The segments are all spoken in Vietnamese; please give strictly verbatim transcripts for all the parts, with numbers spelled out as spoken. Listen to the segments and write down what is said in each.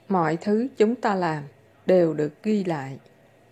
Mọi thứ chúng ta làm đều được ghi lại.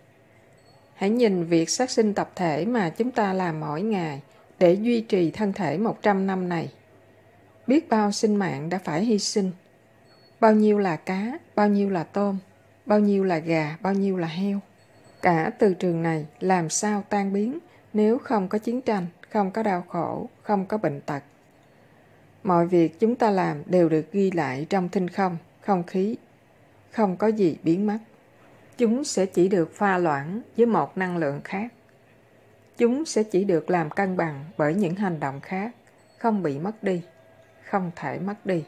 Hãy nhìn việc sát sinh tập thể mà chúng ta làm mỗi ngày để duy trì thân thể một trăm năm này. Biết bao sinh mạng đã phải hy sinh. Bao nhiêu là cá, bao nhiêu là tôm, bao nhiêu là gà, bao nhiêu là heo. Cả từ trường này làm sao tan biến nếu không có chiến tranh, không có đau khổ, không có bệnh tật. Mọi việc chúng ta làm đều được ghi lại trong thinh không, không khí. Không có gì biến mất. Chúng sẽ chỉ được pha loãng với một năng lượng khác. Chúng sẽ chỉ được làm cân bằng bởi những hành động khác, không bị mất đi, không thể mất đi.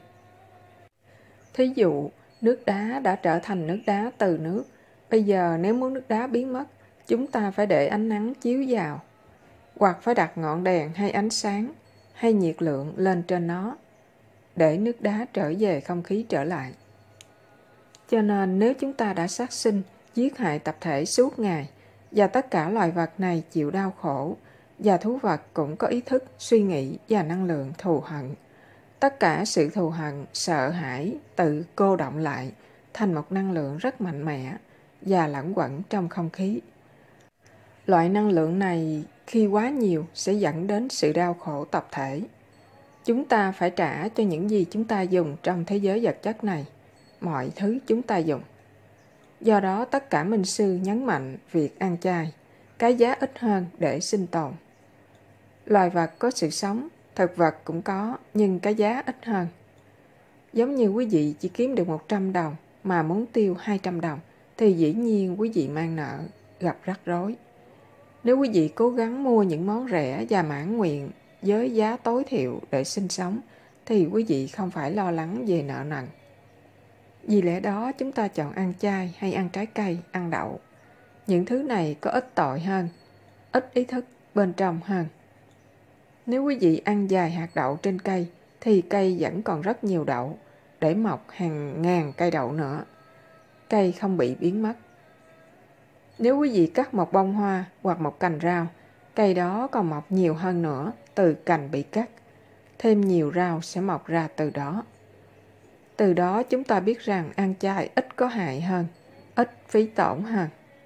Thí dụ, nước đá đã trở thành nước đá từ nước. Bây giờ nếu muốn nước đá biến mất, chúng ta phải để ánh nắng chiếu vào, hoặc phải đặt ngọn đèn hay ánh sáng, hay nhiệt lượng lên trên nó, để nước đá trở về không khí trở lại. Cho nên nếu chúng ta đã sát sinh, giết hại tập thể suốt ngày, và tất cả loài vật này chịu đau khổ, và thú vật cũng có ý thức, suy nghĩ và năng lượng thù hận, tất cả sự thù hận, sợ hãi, tự cô động lại thành một năng lượng rất mạnh mẽ và lẫn quẩn trong không khí. Loại năng lượng này khi quá nhiều sẽ dẫn đến sự đau khổ tập thể. Chúng ta phải trả cho những gì chúng ta dùng trong thế giới vật chất này, mọi thứ chúng ta dùng. Do đó tất cả minh sư nhấn mạnh việc ăn chay, cái giá ít hơn để sinh tồn. Loài vật có sự sống, thực vật cũng có, nhưng cái giá ít hơn. Giống như quý vị chỉ kiếm được một trăm đồng mà muốn tiêu hai trăm đồng, thì dĩ nhiên quý vị mang nợ, gặp rắc rối. Nếu quý vị cố gắng mua những món rẻ và mãn nguyện với giá tối thiểu để sinh sống, thì quý vị không phải lo lắng về nợ nần. Vì lẽ đó chúng ta chọn ăn chay hay ăn trái cây, ăn đậu. Những thứ này có ít tội hơn, ít ý thức bên trong hơn. Nếu quý vị ăn vài hạt đậu trên cây, thì cây vẫn còn rất nhiều đậu, để mọc hàng ngàn cây đậu nữa. Cây không bị biến mất. Nếu quý vị cắt một bông hoa hoặc một cành rau, cây đó còn mọc nhiều hơn nữa từ cành bị cắt. Thêm nhiều rau sẽ mọc ra từ đó. Từ đó chúng ta biết rằng ăn chay ít có hại hơn, ít phí tổn hơn.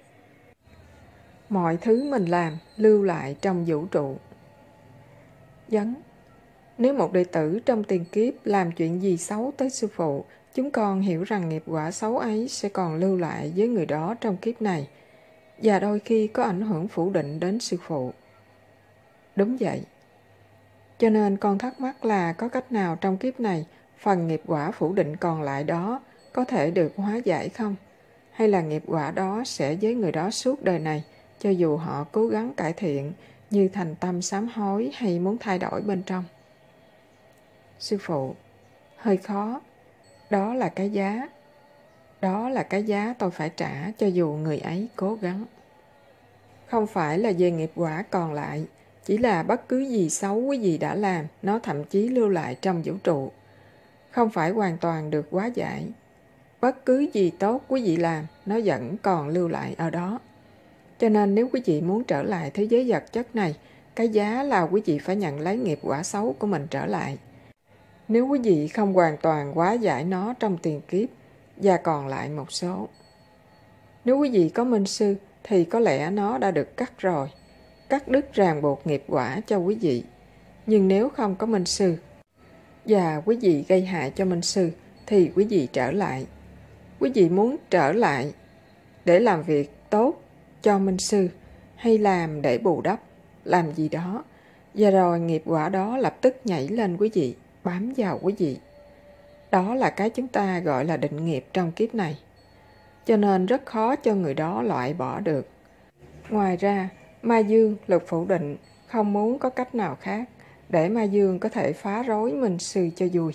Mọi thứ mình làm lưu lại trong vũ trụ. Vấn: nếu một đệ tử trong tiền kiếp làm chuyện gì xấu tới sư phụ, chúng con hiểu rằng nghiệp quả xấu ấy sẽ còn lưu lại với người đó trong kiếp này, và đôi khi có ảnh hưởng phủ định đến sư phụ. Đúng vậy. Cho nên con thắc mắc là có cách nào trong kiếp này phần nghiệp quả phủ định còn lại đó có thể được hóa giải không? Hay là nghiệp quả đó sẽ với người đó suốt đời này, cho dù họ cố gắng cải thiện như thành tâm sám hối hay muốn thay đổi bên trong? Sư phụ: hơi khó. Đó là cái giá. Đó là cái giá tôi phải trả cho dù người ấy cố gắng. Không phải là về nghiệp quả còn lại, chỉ là bất cứ gì xấu quý vị đã làm, nó thậm chí lưu lại trong vũ trụ. Không phải hoàn toàn được hóa giải. Bất cứ gì tốt quý vị làm, nó vẫn còn lưu lại ở đó. Cho nên nếu quý vị muốn trở lại thế giới vật chất này, cái giá là quý vị phải nhận lấy nghiệp quả xấu của mình trở lại. Nếu quý vị không hoàn toàn hóa giải nó trong tiền kiếp, và còn lại một số. Nếu quý vị có minh sư, thì có lẽ nó đã được cắt rồi, cắt đứt ràng buộc nghiệp quả cho quý vị. Nhưng nếu không có minh sư, và quý vị gây hại cho minh sư, thì quý vị trở lại. Quý vị muốn trở lại để làm việc tốt cho minh sư, hay làm để bù đắp, làm gì đó, và rồi nghiệp quả đó lập tức nhảy lên quý vị, bám vào quý vị. Đó là cái chúng ta gọi là định nghiệp trong kiếp này. Cho nên rất khó cho người đó loại bỏ được. Ngoài ra, ma dương, lực phủ định, không muốn có cách nào khác để ma dương có thể phá rối minh sư cho vui.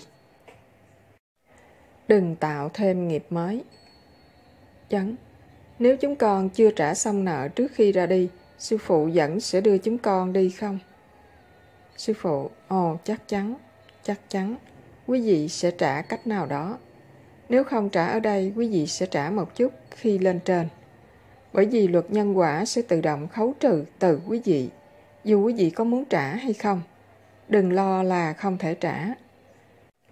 Đừng tạo thêm nghiệp mới. Chấn: nếu chúng con chưa trả xong nợ trước khi ra đi, sư phụ vẫn sẽ đưa chúng con đi không? Sư phụ: ồ, chắc chắn, chắc chắn. Quý vị sẽ trả cách nào đó. Nếu không trả ở đây, quý vị sẽ trả một chút khi lên trên. Bởi vì luật nhân quả sẽ tự động khấu trừ từ quý vị, dù quý vị có muốn trả hay không. Đừng lo là không thể trả.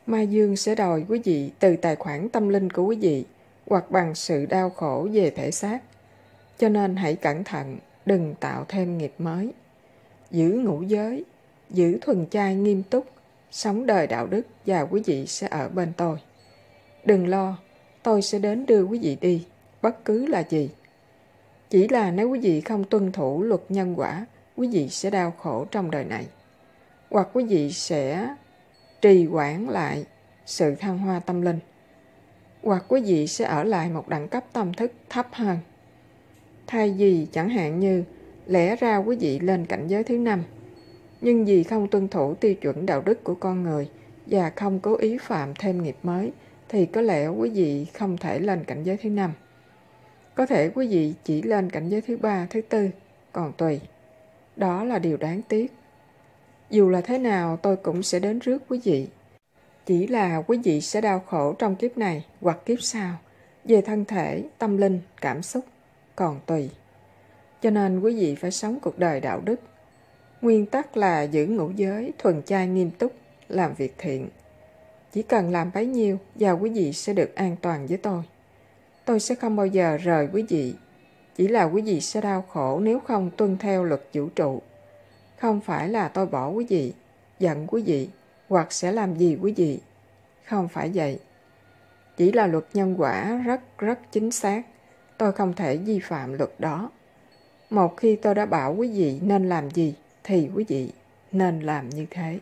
Mai Dương sẽ đòi quý vị từ tài khoản tâm linh của quý vị hoặc bằng sự đau khổ về thể xác. Cho nên hãy cẩn thận, đừng tạo thêm nghiệp mới. Giữ ngũ giới, giữ thuần chay nghiêm túc, sống đời đạo đức và quý vị sẽ ở bên tôi. Đừng lo, tôi sẽ đến đưa quý vị đi, bất cứ là gì. Chỉ là nếu quý vị không tuân thủ luật nhân quả, quý vị sẽ đau khổ trong đời này. Hoặc quý vị sẽ trì hoãn lại sự thăng hoa tâm linh. Hoặc quý vị sẽ ở lại một đẳng cấp tâm thức thấp hơn. Thay vì chẳng hạn như lẽ ra quý vị lên cảnh giới thứ năm, nhưng vì không tuân thủ tiêu chuẩn đạo đức của con người và không cố ý phạm thêm nghiệp mới, thì có lẽ quý vị không thể lên cảnh giới thứ năm. Có thể quý vị chỉ lên cảnh giới thứ ba, thứ tư, còn tùy. Đó là điều đáng tiếc. Dù là thế nào tôi cũng sẽ đến rước quý vị. Chỉ là quý vị sẽ đau khổ trong kiếp này hoặc kiếp sau, về thân thể, tâm linh, cảm xúc, còn tùy. Cho nên quý vị phải sống cuộc đời đạo đức. Nguyên tắc là giữ ngũ giới, thuần chay nghiêm túc, làm việc thiện. Chỉ cần làm bấy nhiêu và quý vị sẽ được an toàn với tôi. Tôi sẽ không bao giờ rời quý vị. Chỉ là quý vị sẽ đau khổ nếu không tuân theo luật vũ trụ. Không phải là tôi bỏ quý vị, giận quý vị, hoặc sẽ làm gì quý vị. Không phải vậy. Chỉ là luật nhân quả rất rất chính xác. Tôi không thể vi phạm luật đó. Một khi tôi đã bảo quý vị nên làm gì, thì quý vị nên làm như thế.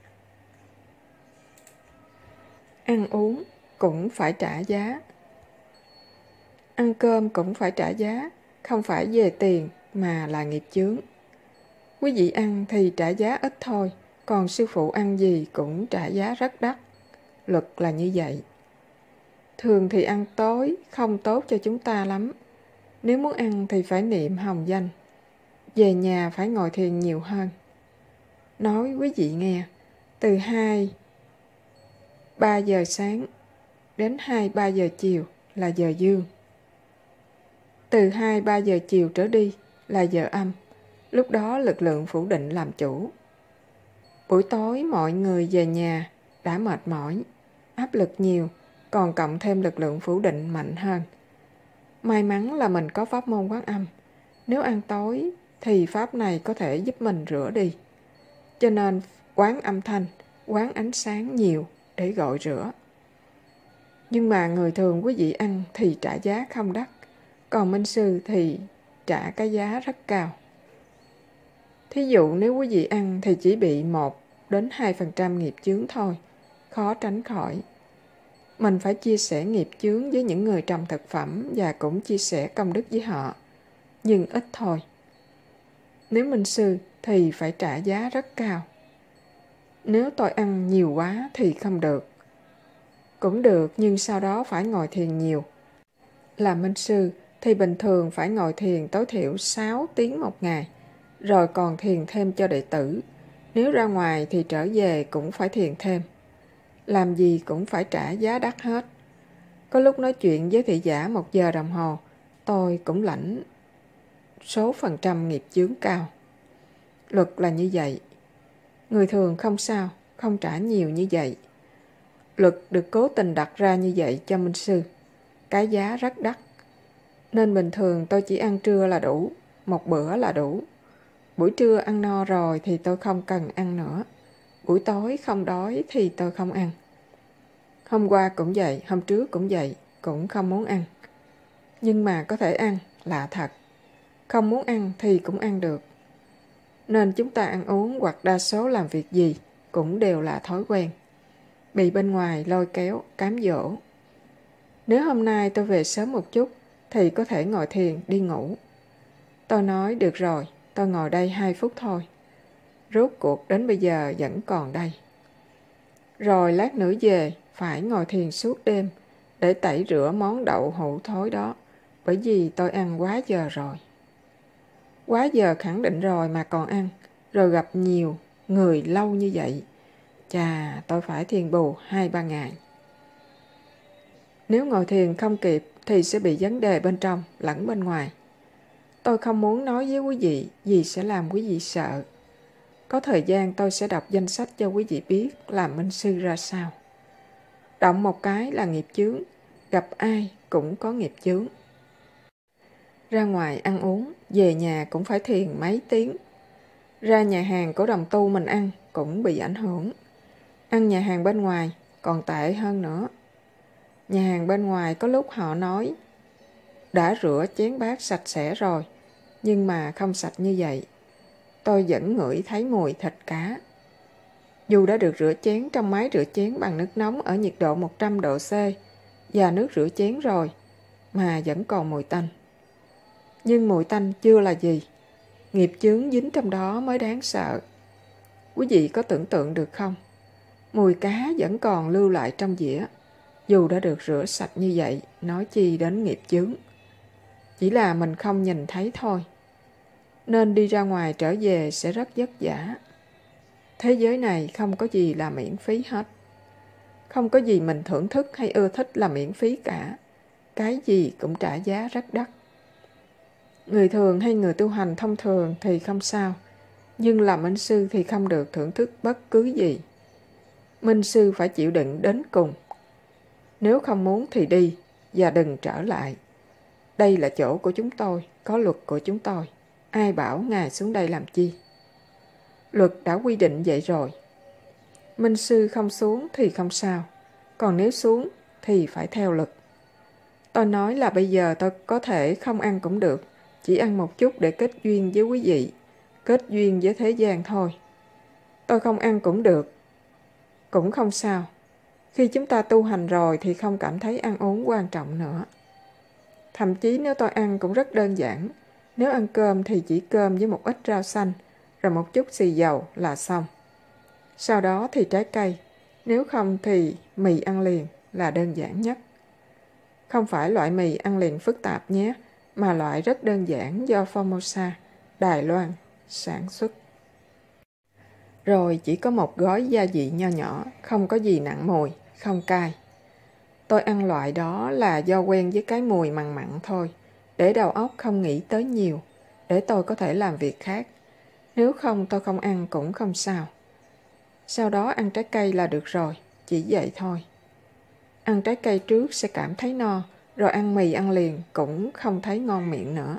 Ăn uống cũng phải trả giá. Ăn cơm cũng phải trả giá, không phải về tiền mà là nghiệp chướng. Quý vị ăn thì trả giá ít thôi, còn sư phụ ăn gì cũng trả giá rất đắt. Luật là như vậy. Thường thì ăn tối không tốt cho chúng ta lắm. Nếu muốn ăn thì phải niệm hồng danh. Về nhà phải ngồi thiền nhiều hơn. Nói quý vị nghe, từ hai, ba giờ sáng đến hai, ba giờ chiều là giờ dương. Từ hai, ba giờ chiều trở đi là giờ âm. Lúc đó lực lượng phủ định làm chủ. Buổi tối mọi người về nhà đã mệt mỏi, áp lực nhiều, còn cộng thêm lực lượng phủ định mạnh hơn. May mắn là mình có pháp môn Quán Âm. Nếu ăn tối thì pháp này có thể giúp mình rửa đi. Cho nên quán âm thanh, quán ánh sáng nhiều để gọi rửa. Nhưng mà người thường quý vị ăn thì trả giá không đắt, còn minh sư thì trả cái giá rất cao. Thí dụ nếu quý vị ăn thì chỉ bị một đến hai phần trăm nghiệp chướng thôi, khó tránh khỏi. Mình phải chia sẻ nghiệp chướng với những người trồng thực phẩm và cũng chia sẻ công đức với họ, nhưng ít thôi. Nếu minh sư thì phải trả giá rất cao. Nếu tôi ăn nhiều quá thì không được. Cũng được, nhưng sau đó phải ngồi thiền nhiều. Làm minh sư thì bình thường phải ngồi thiền tối thiểu sáu tiếng một ngày, rồi còn thiền thêm cho đệ tử. Nếu ra ngoài thì trở về cũng phải thiền thêm. Làm gì cũng phải trả giá đắt hết. Có lúc nói chuyện với thị giả một giờ đồng hồ, tôi cũng lãnh số phần trăm nghiệp chướng cao. Luật là như vậy. Người thường không sao, không trả nhiều như vậy. Luật được cố tình đặt ra như vậy cho minh sư. Cái giá rất đắt. Nên bình thường tôi chỉ ăn trưa là đủ, một bữa là đủ. Buổi trưa ăn no rồi thì tôi không cần ăn nữa. Buổi tối không đói thì tôi không ăn. Hôm qua cũng vậy, hôm trước cũng vậy, cũng không muốn ăn. Nhưng mà có thể ăn, lạ thật. Không muốn ăn thì cũng ăn được. Nên chúng ta ăn uống hoặc đa số làm việc gì cũng đều là thói quen. Bị bên ngoài lôi kéo, cám dỗ. Nếu hôm nay tôi về sớm một chút thì có thể ngồi thiền, đi ngủ. Tôi nói được rồi, tôi ngồi đây hai phút thôi. Rốt cuộc đến bây giờ vẫn còn đây. Rồi lát nữa về phải ngồi thiền suốt đêm để tẩy rửa món đậu hũ thối đó, bởi vì tôi ăn quá giờ rồi. Quá giờ khẳng định rồi mà còn ăn, rồi gặp nhiều người lâu như vậy. Chà, tôi phải thiền bù hai ba ngày. Nếu ngồi thiền không kịp thì sẽ bị vấn đề bên trong lẫn bên ngoài. Tôi không muốn nói với quý vị vì sẽ làm quý vị sợ. Có thời gian tôi sẽ đọc danh sách cho quý vị biết làm minh sư ra sao. Động một cái là nghiệp chướng, gặp ai cũng có nghiệp chướng. Ra ngoài ăn uống, về nhà cũng phải thiền mấy tiếng. Ra nhà hàng của đồng tu mình ăn cũng bị ảnh hưởng. Ăn nhà hàng bên ngoài còn tệ hơn nữa. Nhà hàng bên ngoài có lúc họ nói đã rửa chén bát sạch sẽ rồi, nhưng mà không sạch như vậy. Tôi vẫn ngửi thấy mùi thịt cá. Dù đã được rửa chén trong máy rửa chén bằng nước nóng ở nhiệt độ một trăm độ C và nước rửa chén rồi, mà vẫn còn mùi tanh. Nhưng mùi tanh chưa là gì. Nghiệp chướng dính trong đó mới đáng sợ. Quý vị có tưởng tượng được không? Mùi cá vẫn còn lưu lại trong dĩa, dù đã được rửa sạch như vậy, nói chi đến nghiệp chướng. Chỉ là mình không nhìn thấy thôi. Nên đi ra ngoài trở về sẽ rất vất vả. Thế giới này không có gì là miễn phí hết. Không có gì mình thưởng thức hay ưa thích là miễn phí cả. Cái gì cũng trả giá rất đắt. Người thường hay người tu hành thông thường thì không sao, nhưng làm minh sư thì không được thưởng thức bất cứ gì. Minh sư phải chịu đựng đến cùng. Nếu không muốn thì đi và đừng trở lại. Đây là chỗ của chúng tôi, có luật của chúng tôi. Ai bảo Ngài xuống đây làm chi? Luật đã quy định vậy rồi. Minh sư không xuống thì không sao, còn nếu xuống thì phải theo luật. Tôi nói là bây giờ tôi có thể không ăn cũng được, chỉ ăn một chút để kết duyên với quý vị, kết duyên với thế gian thôi. Tôi không ăn cũng được, cũng không sao. Khi chúng ta tu hành rồi thì không cảm thấy ăn uống quan trọng nữa. Thậm chí nếu tôi ăn cũng rất đơn giản. Nếu ăn cơm thì chỉ cơm với một ít rau xanh, rồi một chút xì dầu là xong. Sau đó thì trái cây, nếu không thì mì ăn liền là đơn giản nhất. Không phải loại mì ăn liền phức tạp nhé, mà loại rất đơn giản do Formosa, Đài Loan sản xuất. Rồi chỉ có một gói gia vị nho nhỏ, không có gì nặng mùi, không cay. Tôi ăn loại đó là do quen với cái mùi mặn mặn thôi, để đầu óc không nghĩ tới nhiều, để tôi có thể làm việc khác. Nếu không tôi không ăn cũng không sao. Sau đó ăn trái cây là được rồi, chỉ vậy thôi. Ăn trái cây trước sẽ cảm thấy no, rồi ăn mì ăn liền cũng không thấy ngon miệng nữa.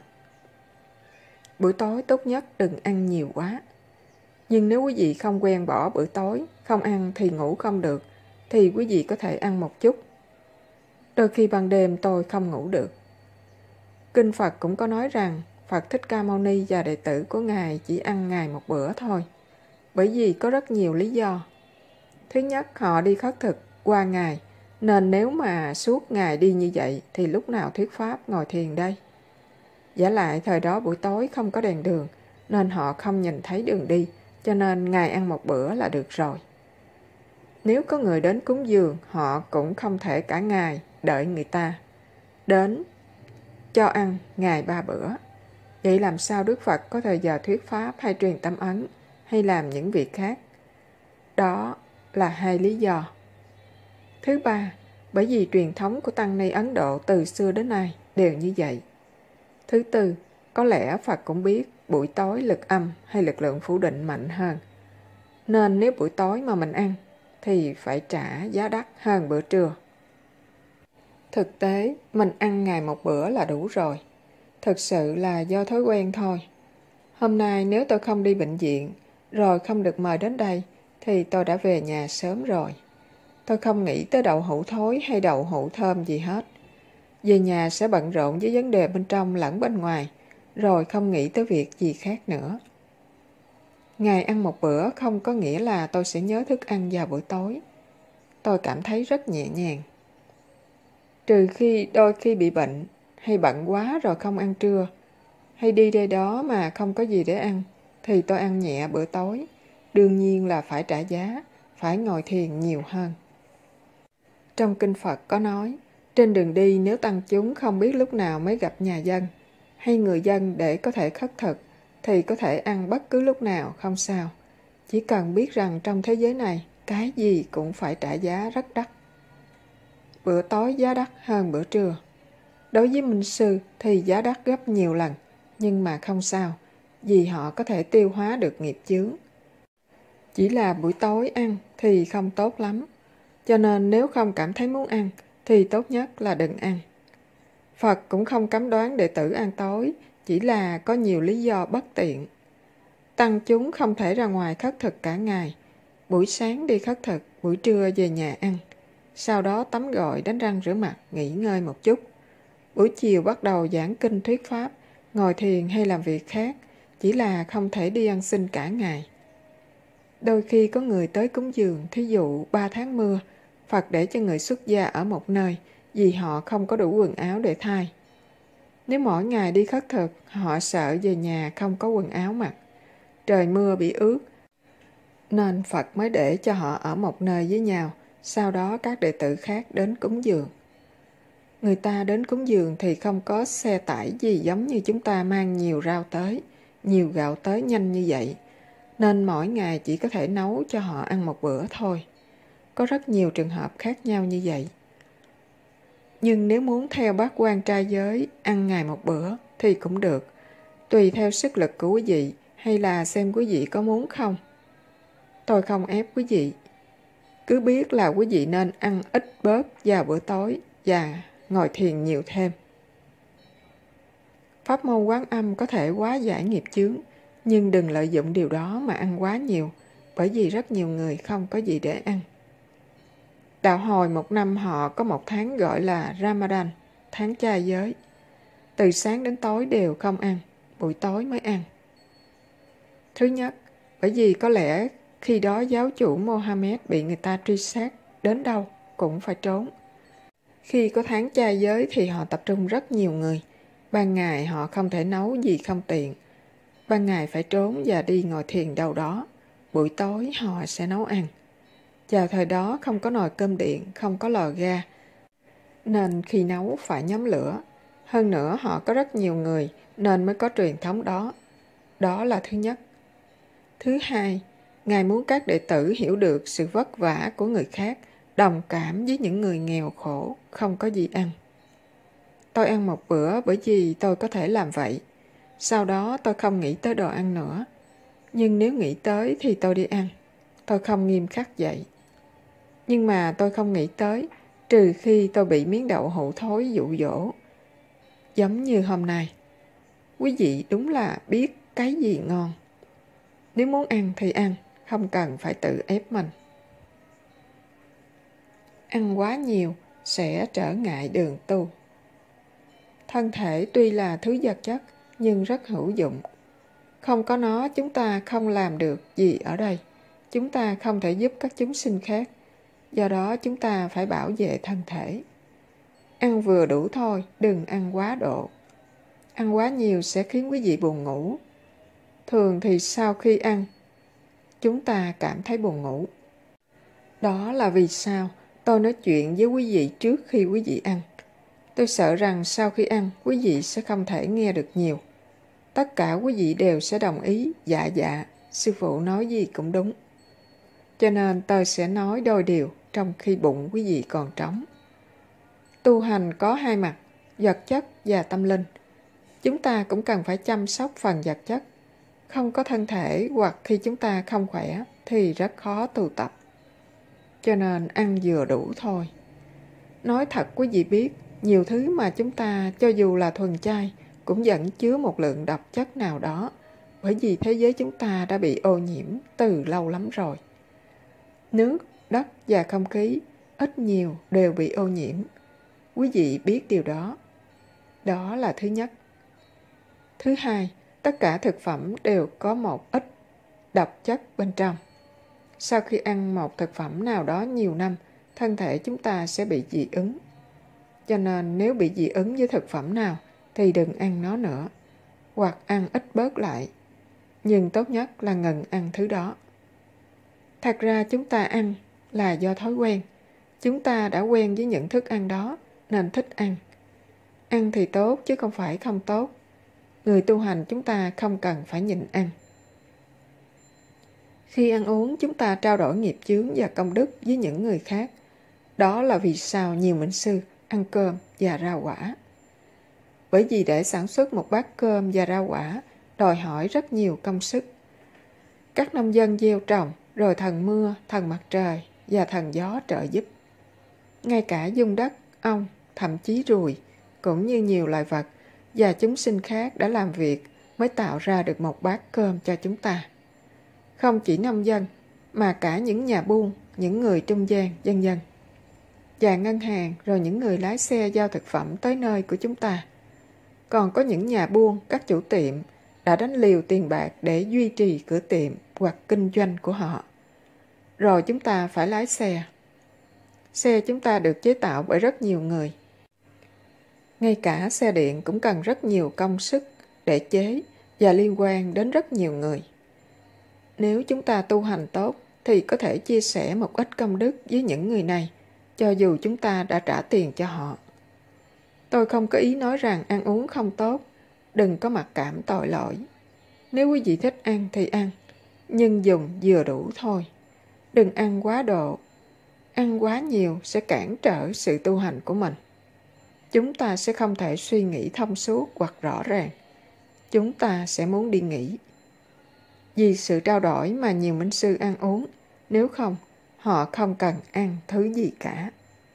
Buổi tối tốt nhất đừng ăn nhiều quá. Nhưng nếu quý vị không quen bỏ bữa tối, không ăn thì ngủ không được, thì quý vị có thể ăn một chút. Đôi khi ban đêm tôi không ngủ được. Kinh Phật cũng có nói rằng Phật Thích Ca Mâu Ni và đệ tử của Ngài chỉ ăn ngày một bữa thôi. Bởi vì có rất nhiều lý do. Thứ nhất, họ đi khất thực qua ngày, nên nếu mà suốt ngày đi như vậy thì lúc nào thuyết pháp ngồi thiền đây? Giả lại thời đó buổi tối không có đèn đường, nên họ không nhìn thấy đường đi, cho nên Ngài ăn một bữa là được rồi. Nếu có người đến cúng dường, họ cũng không thể cả ngày đợi người ta đến cho ăn ngày ba bữa. Vậy làm sao Đức Phật có thời giờ thuyết pháp hay truyền tâm ấn hay làm những việc khác? Đó là hai lý do. Thứ ba, bởi vì truyền thống của Tăng Ni Ấn Độ từ xưa đến nay đều như vậy. Thứ tư, có lẽ Phật cũng biết buổi tối lực âm hay lực lượng phủ định mạnh hơn. Nên nếu buổi tối mà mình ăn thì phải trả giá đắt hơn bữa trưa. Thực tế, mình ăn ngày một bữa là đủ rồi. Thực sự là do thói quen thôi. Hôm nay nếu tôi không đi bệnh viện, rồi không được mời đến đây, thì tôi đã về nhà sớm rồi. Tôi không nghĩ tới đậu hũ thối hay đậu hũ thơm gì hết. Về nhà sẽ bận rộn với vấn đề bên trong lẫn bên ngoài, rồi không nghĩ tới việc gì khác nữa. Ngày ăn một bữa không có nghĩa là tôi sẽ nhớ thức ăn vào buổi tối. Tôi cảm thấy rất nhẹ nhàng. Trừ khi đôi khi bị bệnh, hay bận quá rồi không ăn trưa, hay đi đây đó mà không có gì để ăn, thì tôi ăn nhẹ bữa tối. Đương nhiên là phải trả giá, phải ngồi thiền nhiều hơn. Trong Kinh Phật có nói, trên đường đi nếu tăng chúng không biết lúc nào mới gặp nhà dân, hay người dân để có thể khất thực, thì có thể ăn bất cứ lúc nào, không sao. Chỉ cần biết rằng trong thế giới này, cái gì cũng phải trả giá rất đắt. Bữa tối giá đắt hơn bữa trưa. Đối với minh sư thì giá đắt gấp nhiều lần, nhưng mà không sao, vì họ có thể tiêu hóa được nghiệp chướng. Chỉ là buổi tối ăn thì không tốt lắm. Cho nên nếu không cảm thấy muốn ăn thì tốt nhất là đừng ăn. Phật cũng không cấm đoán đệ tử ăn tối, chỉ là có nhiều lý do bất tiện. Tăng chúng không thể ra ngoài khất thực cả ngày. Buổi sáng đi khất thực, buổi trưa về nhà ăn. Sau đó tắm gội, đánh răng rửa mặt, nghỉ ngơi một chút. Buổi chiều bắt đầu giảng kinh thuyết pháp, ngồi thiền hay làm việc khác, chỉ là không thể đi ăn xin cả ngày. Đôi khi có người tới cúng dường, thí dụ ba tháng mưa, Phật để cho người xuất gia ở một nơi vì họ không có đủ quần áo để thay. Nếu mỗi ngày đi khất thực, họ sợ về nhà không có quần áo mặc. Trời mưa bị ướt, nên Phật mới để cho họ ở một nơi với nhau, sau đó các đệ tử khác đến cúng dường. Người ta đến cúng dường thì không có xe tải gì giống như chúng ta mang nhiều rau tới, nhiều gạo tới nhanh như vậy, nên mỗi ngày chỉ có thể nấu cho họ ăn một bữa thôi. Có rất nhiều trường hợp khác nhau như vậy. Nhưng nếu muốn theo bát quan trai giới ăn ngày một bữa thì cũng được, tùy theo sức lực của quý vị hay là xem quý vị có muốn không. Tôi không ép quý vị. Cứ biết là quý vị nên ăn ít bớt vào bữa tối và ngồi thiền nhiều thêm. Pháp môn Quán Âm có thể hóa giải nghiệp chướng, nhưng đừng lợi dụng điều đó mà ăn quá nhiều, bởi vì rất nhiều người không có gì để ăn. Đạo Hồi một năm họ có một tháng gọi là Ramadan, tháng chay giới. Từ sáng đến tối đều không ăn, buổi tối mới ăn. Thứ nhất, bởi vì có lẽ khi đó giáo chủ Mohammed bị người ta truy sát, đến đâu cũng phải trốn. Khi có tháng chay giới thì họ tập trung rất nhiều người. Ban ngày họ không thể nấu gì không tiện. Ban ngày phải trốn và đi ngồi thiền đâu đó. Buổi tối họ sẽ nấu ăn. Vào thời đó không có nồi cơm điện, không có lò ga, nên khi nấu phải nhóm lửa. Hơn nữa họ có rất nhiều người nên mới có truyền thống đó. Đó là thứ nhất. Thứ hai, Ngài muốn các đệ tử hiểu được sự vất vả của người khác, đồng cảm với những người nghèo khổ, không có gì ăn. Tôi ăn một bữa bởi vì tôi có thể làm vậy. Sau đó tôi không nghĩ tới đồ ăn nữa. Nhưng nếu nghĩ tới thì tôi đi ăn. Tôi không nghiêm khắc vậy. Nhưng mà tôi không nghĩ tới, trừ khi tôi bị miếng đậu hũ thối dụ dỗ. Giống như hôm nay. Quý vị đúng là biết cái gì ngon. Nếu muốn ăn thì ăn, không cần phải tự ép mình. Ăn quá nhiều sẽ trở ngại đường tu. Thân thể tuy là thứ vật chất, nhưng rất hữu dụng. Không có nó, chúng ta không làm được gì ở đây. Chúng ta không thể giúp các chúng sinh khác. Do đó chúng ta phải bảo vệ thân thể. Ăn vừa đủ thôi, đừng ăn quá độ. Ăn quá nhiều sẽ khiến quý vị buồn ngủ. Thường thì sau khi ăn, chúng ta cảm thấy buồn ngủ. Đó là vì sao tôi nói chuyện với quý vị trước khi quý vị ăn. Tôi sợ rằng sau khi ăn, quý vị sẽ không thể nghe được nhiều. Tất cả quý vị đều sẽ đồng ý, dạ dạ, sư phụ nói gì cũng đúng. Cho nên tôi sẽ nói đôi điều trong khi bụng quý vị còn trống. Tu hành có hai mặt, vật chất và tâm linh. Chúng ta cũng cần phải chăm sóc phần vật chất. Không có thân thể hoặc khi chúng ta không khỏe thì rất khó tu tập. Cho nên ăn vừa đủ thôi. Nói thật quý vị biết, nhiều thứ mà chúng ta cho dù là thuần chay cũng vẫn chứa một lượng độc chất nào đó, bởi vì thế giới chúng ta đã bị ô nhiễm từ lâu lắm rồi. Nước, đất và không khí ít nhiều đều bị ô nhiễm. Quý vị biết điều đó. Đó là thứ nhất. Thứ hai, tất cả thực phẩm đều có một ít độc chất bên trong. Sau khi ăn một thực phẩm nào đó nhiều năm, thân thể chúng ta sẽ bị dị ứng. Cho nên nếu bị dị ứng với thực phẩm nào thì đừng ăn nó nữa, hoặc ăn ít bớt lại. Nhưng tốt nhất là ngừng ăn thứ đó. Thật ra chúng ta ăn là do thói quen. Chúng ta đã quen với những thức ăn đó nên thích ăn. Ăn thì tốt chứ không phải không tốt. Người tu hành chúng ta không cần phải nhịn ăn. Khi ăn uống chúng ta trao đổi nghiệp chướng và công đức với những người khác. Đó là vì sao nhiều mệnh sư ăn cơm và rau quả. Bởi vì để sản xuất một bát cơm và rau quả đòi hỏi rất nhiều công sức. Các nông dân gieo trồng, rồi thần mưa, thần mặt trời và thần gió trợ giúp. Ngay cả giun đất, ong, thậm chí ruồi, cũng như nhiều loài vật và chúng sinh khác đã làm việc mới tạo ra được một bát cơm cho chúng ta. Không chỉ nông dân, mà cả những nhà buôn, những người trung gian, vân vân. Và ngân hàng, rồi những người lái xe giao thực phẩm tới nơi của chúng ta. Còn có những nhà buôn, các chủ tiệm đã đánh liều tiền bạc để duy trì cửa tiệm hoặc kinh doanh của họ. Rồi chúng ta phải lái xe. Xe chúng ta được chế tạo bởi rất nhiều người. Ngay cả xe điện cũng cần rất nhiều công sức để chế và liên quan đến rất nhiều người. Nếu chúng ta tu hành tốt thì có thể chia sẻ một ít công đức với những người này, cho dù chúng ta đã trả tiền cho họ. Tôi không có ý nói rằng ăn uống không tốt, đừng có mặc cảm tội lỗi. Nếu quý vị thích ăn thì ăn, nhưng dùng vừa đủ thôi. Đừng ăn quá độ. Ăn quá nhiều sẽ cản trở sự tu hành của mình. Chúng ta sẽ không thể suy nghĩ thông suốt hoặc rõ ràng. Chúng ta sẽ muốn đi nghỉ. Vì sự trao đổi mà nhiều minh sư ăn uống, nếu không, họ không cần ăn thứ gì cả.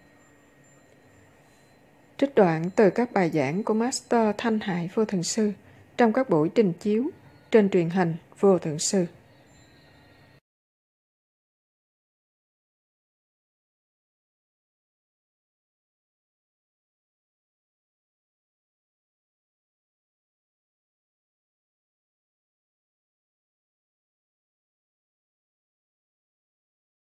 Trích đoạn từ các bài giảng của Master Thanh Hải Vô Thượng Sư trong các buổi trình chiếu trên truyền hình Vô Thượng Sư.